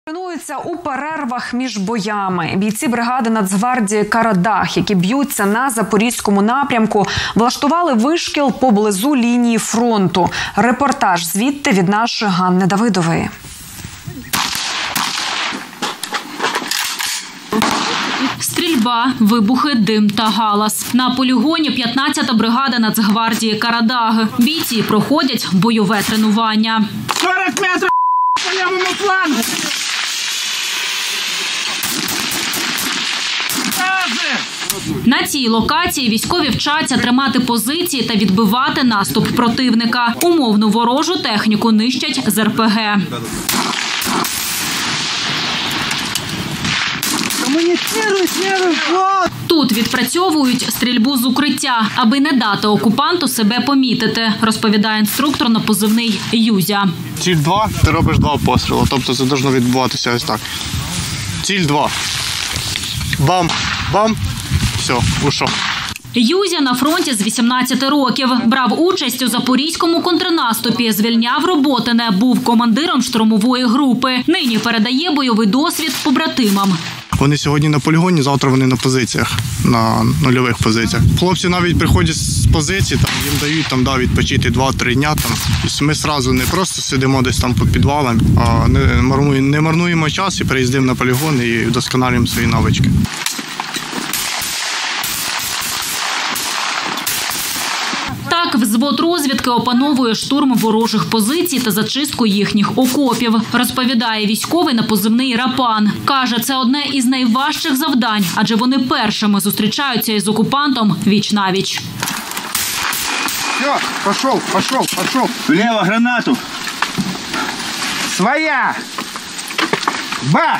Тренуються у перервах між боями. Бійці бригади Нацгвардії «Карадаг», які б'ються на Запорізькому напрямку, влаштували вишкіл поблизу лінії фронту. Репортаж звідти від нашої Ганни Давидової. Стрільба, вибухи, дим та галас. На полігоні 15-та бригада Нацгвардії «Карадаг». Бійці проходять бойове тренування. 40 метрів по лівому флангу! На цій локації військові вчаться тримати позиції та відбивати наступ противника. Умовну ворожу техніку нищать з РПГ. Тут відпрацьовують стрільбу з укриття, аби не дати окупанту себе помітити, розповідає інструктор на позивний Юзя. Ціль 2, ти робиш 2 постріли, тобто це повинно відбуватися ось так. Ціль 2. Бам, бам, все, ушов. Юзя на фронті з 18 років. Брав участь у запорізькому контрнаступі, звільняв Роботине, був командиром штурмової групи. Нині передає бойовий досвід побратимам. Вони сьогодні на полігоні, завтра вони на позиціях, на нульових позиціях. Хлопці навіть приходять з позиції, їм дають відпочити 2-3 дня. Тобто ми одразу не просто сидимо десь там під підвалом, а не марнуємо час і приїздимо на полігон і вдосконалюємо свої навички. Так, взвод розвідки опановує штурм ворожих позицій та зачистку їхніх окопів, розповідає військовий на позивний Рапан. Каже, це одне із найважчих завдань, адже вони першими зустрічаються із окупантом віч-навіч. Все, пошел. Влево гранату. Своя. Бах!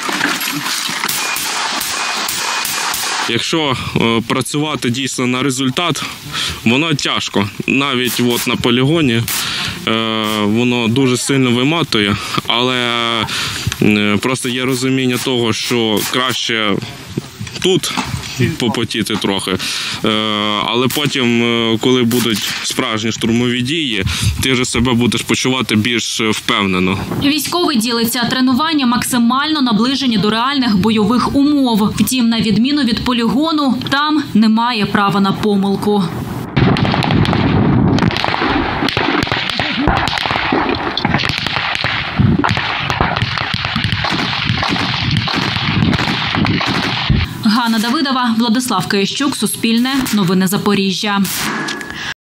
Якщо працювати дійсно на результат, воно тяжко. Навіть на полігоні воно дуже сильно виматує, але просто є розуміння того, що краще тут попотіти трохи, але потім, коли будуть справжні штурмові дії, ти вже себе будеш почувати більш впевнено. Військовий ділиться, тренування максимально наближені до реальних бойових умов. Втім, на відміну від полігону, там немає права на помилку. Ганна Давидова, Владислав Киящук, Суспільне, Новини Запоріжжя.